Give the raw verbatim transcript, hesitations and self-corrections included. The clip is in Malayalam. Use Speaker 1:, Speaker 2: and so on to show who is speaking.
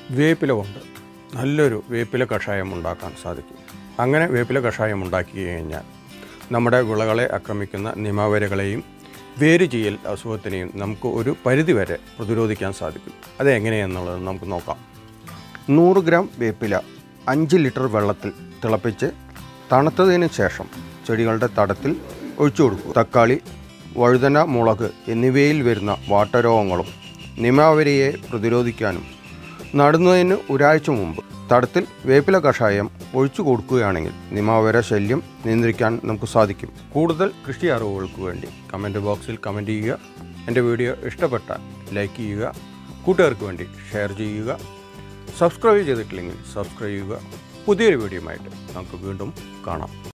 Speaker 1: വേപ്പില കൊണ്ട് നല്ലൊരു വേപ്പില കഷായം ഉണ്ടാക്കാൻ സാധിക്കും. അങ്ങനെ വേപ്പില കഷായം ഉണ്ടാക്കി കഴിഞ്ഞാൽ നമ്മുടെ വിളകളെ ആക്രമിക്കുന്ന നിമാവരകളെയും വേര് ചെയ്യൽ അസുഖത്തിനെയും നമുക്ക് ഒരു പരിധിവരെ പ്രതിരോധിക്കാൻ സാധിക്കും. അതെങ്ങനെയെന്നുള്ളത് നമുക്ക് നോക്കാം. നൂറ് ഗ്രാം വേപ്പില അഞ്ച് ലിറ്റർ വെള്ളത്തിൽ തിളപ്പിച്ച് തണുത്തതിന് ശേഷം ചെടികളുടെ തടത്തിൽ ഒഴിച്ചു കൊടുക്കുക. തക്കാളി, വഴുതന, മുളക് എന്നിവയിൽ വരുന്ന വാട്ടരോഗങ്ങളും നിമാവരയെ പ്രതിരോധിക്കാനും നടുന്നതിന് ഒരാഴ്ച മുമ്പ് തടത്തിൽ വേപ്പില കഷായം ഒഴിച്ചു കൊടുക്കുകയാണെങ്കിൽ നിമാവര ശല്യം നിയന്ത്രിക്കാൻ നമുക്ക് സാധിക്കും. കൂടുതൽ കൃഷി അറിവുകൾക്ക് വേണ്ടി കമൻറ്റ് ബോക്സിൽ കമൻറ്റ് ചെയ്യുക. എൻ്റെ വീഡിയോ ഇഷ്ടപ്പെട്ടാൽ ലൈക്ക് ചെയ്യുക, കൂട്ടുകാർക്ക് വേണ്ടി ഷെയർ ചെയ്യുക. സബ്സ്ക്രൈബ് ചെയ്തിട്ടില്ലെങ്കിൽ സബ്സ്ക്രൈബ് ചെയ്യുക. പുതിയൊരു വീഡിയോയുമായിട്ട് നമുക്ക് വീണ്ടും കാണാം.